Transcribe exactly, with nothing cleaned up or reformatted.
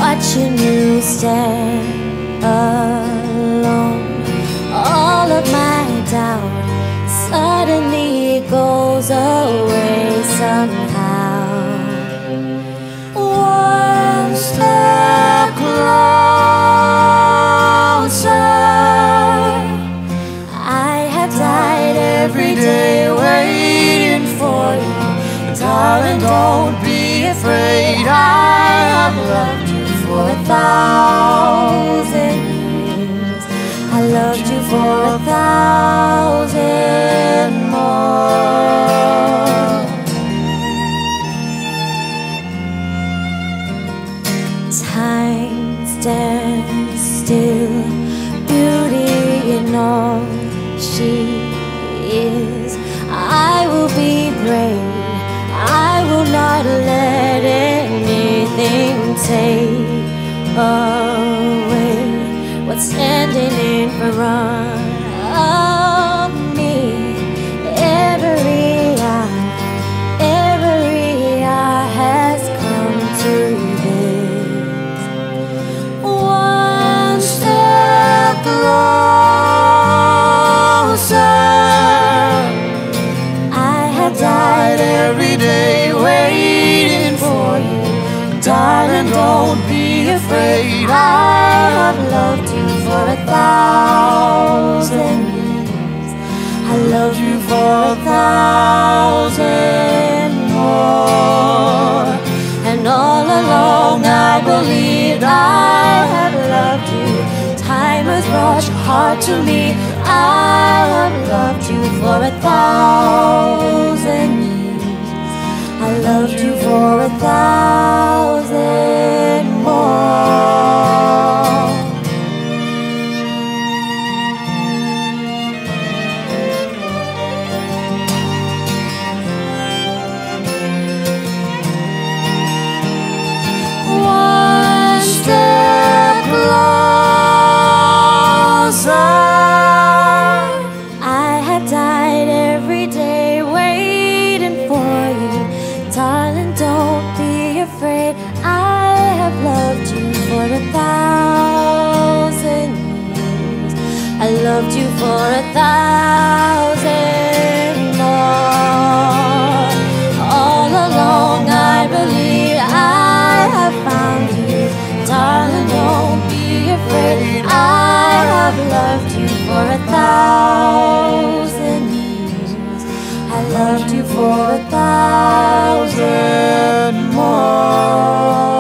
watching you stand alone. All of my doubt suddenly goes away somehow. One step closer. I have died every day waiting for you. Darling, don't be afraid. I have loved you for a thousand years. I loved you for a thousand more. Time stands still, beauty in all she is. I will be brave. I will not let anything take away what's standing in front of me. Every eye, every eye has come to this. One step closer. I have died every day waiting for you. Darling, don't be afraid. I have loved you for a thousand years. I loved you for a thousand more. And all along I believed I have loved you. Time has brought your heart to me. I have loved you for a thousand years. I loved you for a thousand more. One step closer. I have died every day waiting for you. Darling, don't be afraid. I have loved you for a thousand years. I loved you for a thousand more. All along I believe I have found you. Darling, don't be afraid. I have loved you for a thousand years. I loved you for a thousand more.